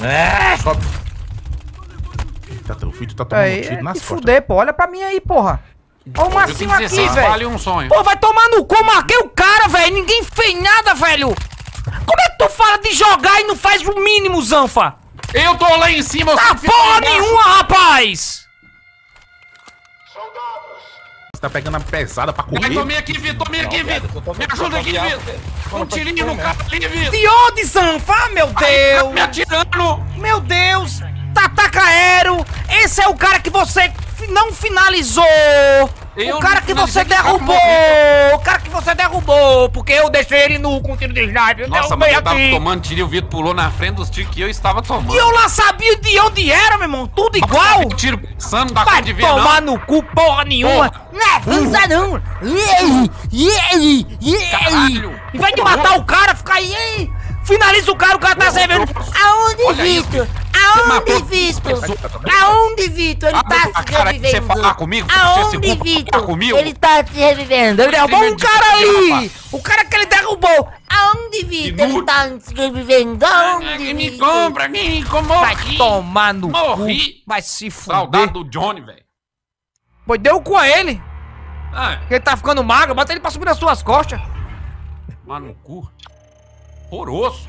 Sobe. Eita, teu filho tá tomando tiro nas costas. Fuder, pô. Olha pra mim aí, porra. Olha o Marcinho aqui, velho. Vale um sonho. Pô, vai tomar no cu, marquei o cara, velho. Ninguém fez nada, velho. Como é que tu fala de jogar e não faz o mínimo, Zanfa? Eu tô lá em cima, eu tá porra nenhuma, rapaz! Você tá pegando a pesada pra correr? Tomei aqui, Vitor, Me ajuda aqui, Vitor. Um tirinho no carro ali, Vitor. De onde, Zanfa? Ah, meu Deus! Tá me atirando! Meu Deus! Tataca Aero! Esse é o cara que você não finalizou! O cara que você derrubou! O cara que você derrubou! Porque eu deixei ele nu com tiro de sniper. Nossa, mas eu tava tomando tiro e o Vitor pulou na frente dos tiros que eu estava tomando. E eu lá sabia de onde era, meu irmão! Tudo igual! Tiro pensando, não dá vai de ver, tomar no cu, porra nenhuma! Não é avança não! Em vez de matar o cara, fica aí! Finaliza o cara tá servindo! Aonde, Vitor? Aonde, Vitor? Aonde, Vitor? Ele tá se revivendo! Você falar comigo? Aonde, Vitor? Ele tá se revivendo! Ele derrubou um cara ali! O cara que ele derrubou! Aonde, Vitor? Ele tá se revivendo! Aonde, me compra, me compra! Vai tomar no cu! Vai se fuder! Saudade do Johnny, velho! Pois deu com ele! Ele tá ficando magro, bota ele pra subir nas suas costas! Mano, no cu! Horroroso.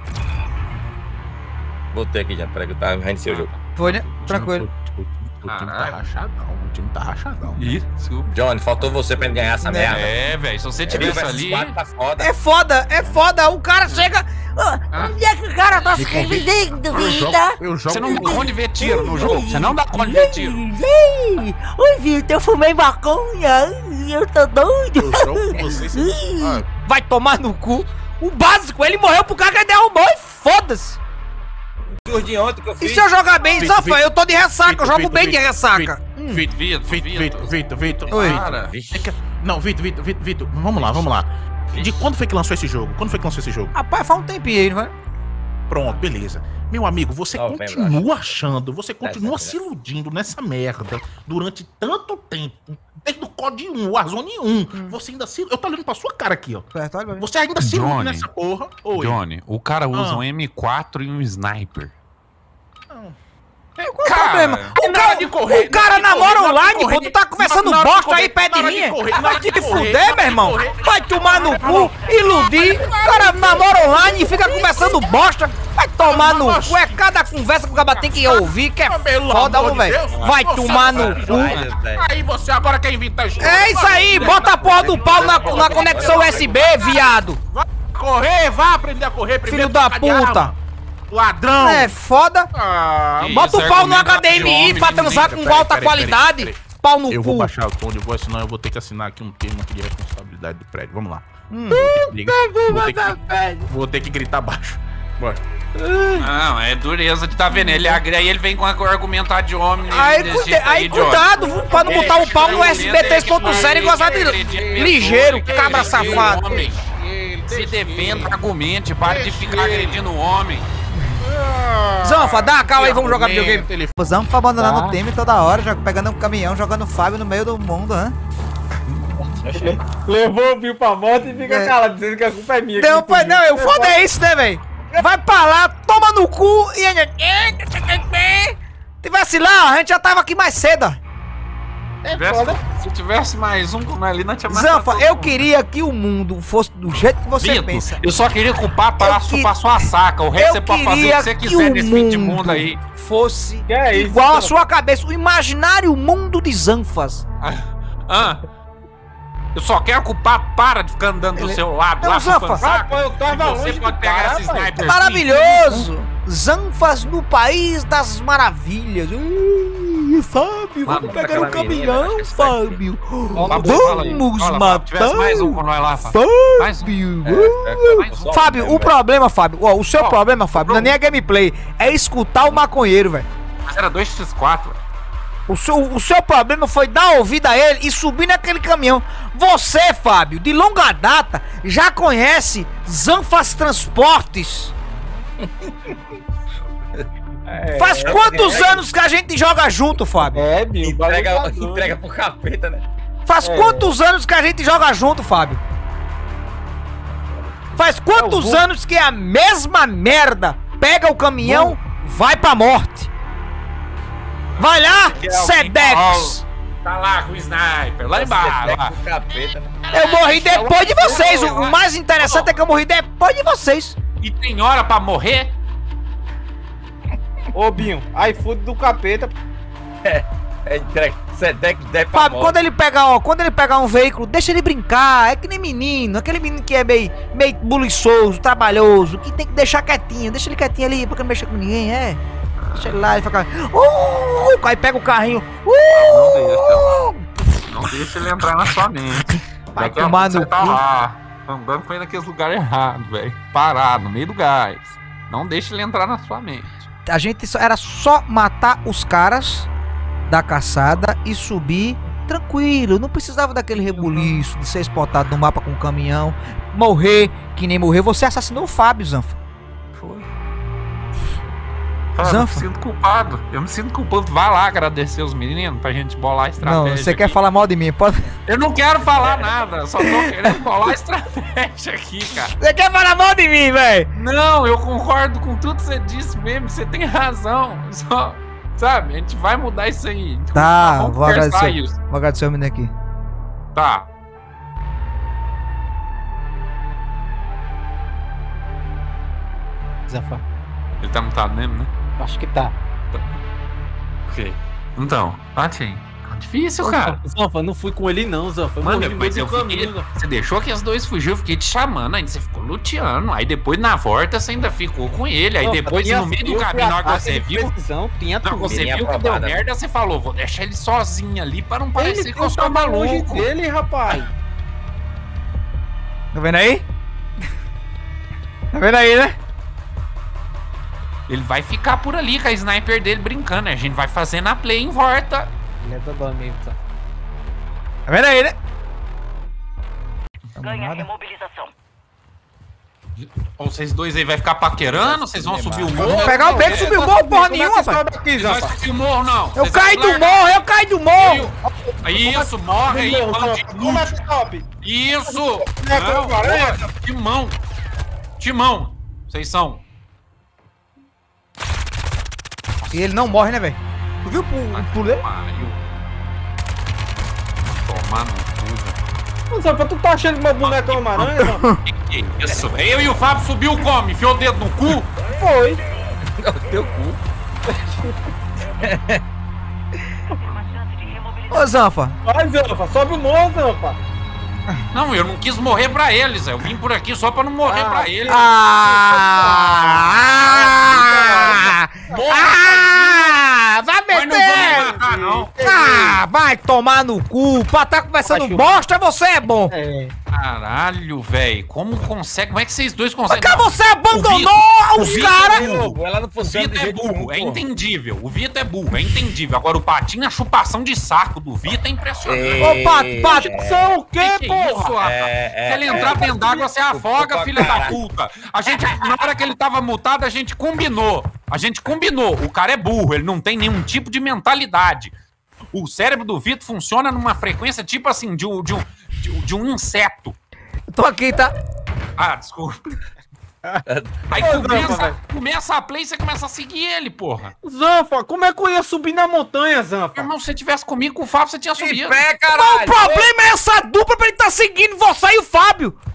Voltei aqui já, peraí, tá reiniciei o jogo. Foi, né? Tranquilo. O time tá rachadão, o time tá rachadão. Isso. Johnny, faltou você pra ele ganhar essa merda. É, velho, se você tivesse ali... Tá foda. É foda, o cara chega... Onde é que o cara tá se revivendo, vida? Você não dá conta de ver tiro no jogo, você não dá conta de ver tiro. Oi, Vitor, eu fumei maconha, eu tô doido. Vai tomar no cu. O básico, ele morreu pro cara que ele derrubou e foda-se. E se eu jogar bem, Zanfa, eu tô de ressaca, eu jogo bem de ressaca. Vitor. Oi. Não, Vitor, vamos lá. De quando foi que lançou esse jogo? Rapaz, faz um tempinho aí, não vai? Pronto, beleza. Meu amigo, você continua achando, você continua se iludindo nessa merda durante tanto tempo. Desde o COD 1, o Warzone 1. Você ainda se... Eu tô olhando pra sua cara aqui, ó. Você ainda se ilude nessa porra. Oi. Johnny, o cara usa um M4 e um sniper. Qual o problema? O cara namora online, pô. Tu tá conversando bosta aí perto de mim. Vai te fuder, meu irmão. Vai tomar no cu, iludir. O cara namora online e fica conversando bosta. Vai tomar no cu. É cada conversa que o cara tem que ouvir que é foda, velho. Vai tomar no cu. Aí você agora quer inventar isso. É isso aí. Bota a porra do pau na conexão USB, viado. Vai correr, vai aprender a correr primeiro. Filho da puta. Ladrão! É foda! Bota o pau no HDMI pra transar com alta qualidade! Pau no cu! Eu vou baixar o tom de voz, senão eu vou ter que assinar aqui um termo de responsabilidade do prédio. Vamos lá. Vou ter que gritar baixo. Bora. Não, é dureza de tá vendo. Ele agrega e ele vem com argumento ad hominem. Aí cuidado pra não botar o pau no USB 3.0 e gozar de ligeiro, cabra safado. Se defenda, argumente, pare de ficar agredindo o homem. Zanfa, dá a calma aí, vamos jogar videogame. Zanfa abandonando o time toda hora, pegando um caminhão, jogando Fábio no meio do mundo, né? Levou o Bill pra moto e fica calado, dizendo que a culpa é minha. Não, eu foda é isso, né, velho? Vai pra lá, toma no cu e... Tivesse lá, a gente já tava aqui mais cedo. Se tivesse mais um como ali, não tinha mais. Zanfa, eu queria que o mundo fosse do jeito que você pensa. Eu só queria que o papo parasse pra sua saca. O resto você pode fazer o que você quiser nesse fim de mundo aí. Fosse igual a sua cabeça, o imaginário mundo de Zanfas. Eu só quero que o papo para de ficar andando do seu lado lá, Zanfa. Você pode pegar esse sniper. Maravilhoso! Zanfas no país das maravilhas. Fábio, vamos pegar um caminhão, Fábio. Vamos matar mais um com nós lá, Fábio. Fábio, o problema, Fábio, o seu problema, Fábio, não é nem a gameplay, é escutar o maconheiro, velho. Mas era 2x4, O seu problema foi dar ouvido a ele e subir naquele caminhão. Você, Fábio, de longa data, já conhece Zanfas Transportes. Faz quantos anos que a gente joga junto, Fábio? Entrega pro capeta, né? Faz quantos anos que a gente joga junto, Fábio? Faz quantos anos que é a mesma merda? Pega o caminhão, vai pra morte. Vai lá, Sedex. Tá lá com o sniper, lá embaixo. Lá. Capeta, né? Eu morri depois de vocês. O mais interessante é que eu morri depois de vocês. E tem hora pra morrer? Ô, Binho, iFood do capeta. Sedec deve pra Fábio, quando ele pegar um veículo, deixa ele brincar. É que nem menino, aquele menino que é meio buliçoso, trabalhoso, que tem que deixar quietinho. Deixa ele quietinho ali, porque não mexe com ninguém, Deixa ele lá e fica. Aí pega o carrinho. Não deixa ele entrar na sua mente. Vai tomar no Você tá cu. lá, andando com ele naqueles lugares errados, velho. Parado, no meio do gás. Não deixa ele entrar na sua mente. A gente era só matar os caras da caçada e subir tranquilo. Não precisava daquele rebuliço de ser espotado no mapa com um caminhão. Morrer, que nem morreu. Você assassinou o Fábio, Zanfa. Foi. Eu me Zanfa. sinto culpado. Eu me sinto culpado. Vai lá agradecer os meninos pra gente bolar a estratégia. Não, você aqui. quer falar mal de mim, pode... Eu não quero falar nada. Só tô querendo bolar a estratégia aqui, cara. Você quer falar mal de mim, velho? Não, eu concordo com tudo que você disse mesmo. Você tem razão. Só, sabe, a gente vai mudar isso aí. Tá, Vamos vou conversar agradecer. isso. Vou agradecer o menino aqui. Tá. Zanfa, Ele tá mutado mesmo, né? acho que tá. Ok. Então, bate aí. Tá difícil, cara. Zanfa, não fui com ele não, Zanfa. Mano, depois eu fiquei. Você deixou que os dois fugiu, eu fiquei te chamando, ainda você ficou luteando. Aí depois na volta você ainda ficou com ele. Aí depois no meio do caminho, na hora que você viu. Você viu que deu merda, você falou, vou deixar ele sozinho ali pra não parecer que eu sou maluco. Dele, rapaz. Tá vendo aí? Tá vendo aí, né? Ele vai ficar por ali com a sniper dele brincando. A gente vai fazer na play em volta. Ele é dodó mesmo, tá? Tá vendo aí, né? Ganha remobilização. Ou vocês dois aí vai ficar paquerando? Vocês vão subir o morro? Vou pegar o beco e subir o morro, porra nenhuma, rapaz. Vocês vão subir o morro, não. Eu Vocês caí vão do largar. morro, eu caí do morro. Isso, morre aí, bandido. Top. Isso! Não, Não, porra, Timão! Timão! Vocês são. E ele não morre, né, velho? Tu viu o pulo dele? Pariu. Tomar no cu, velho. Zanfa, tu tá achando que meu boneco é uma aranha, Zanfa? Que isso? Eu e o Fábio subiu como? Enfiou o dedo no cu? Foi. Teu cu. Uma chance de remobilização. Ô, Zanfa. Vai, Zanfa, sobe o morro, Zanfa. Não, eu não quis morrer pra eles. Eu vim por aqui só pra não morrer pra eles. Vai Mas não vou me meter! matar, não. Vai tomar no cu! Pra tá conversando bosta, você é bom! Caralho, velho. Como consegue? Como é que vocês dois conseguem? Porque você abandonou os caras! Ela não O funciona do Vitor é jeito burro, nenhum, é pô. entendível. O Vitor é burro, é entendível. Agora o Patinho, a chupação de saco do Vitor é impressionante. Ô, Pato, São o quê, Que porra? isso, rapaz? Se ele entrar dentro d'água, você afoga, filha da puta. A gente, na hora que ele tava mutado, a gente combinou. O cara é burro, ele não tem nenhum tipo de mentalidade. O cérebro do Vitor funciona numa frequência tipo assim, de um inseto. tô aqui, tá? Ah, desculpa. Aí começa a play e você começa a seguir ele, porra. Zanfa, como é que eu ia subir na montanha, Zanfa? Irmão, se você tivesse comigo com o Fábio, você tinha subido. Mas o problema é essa dupla pra ele tá seguindo você e o Fábio!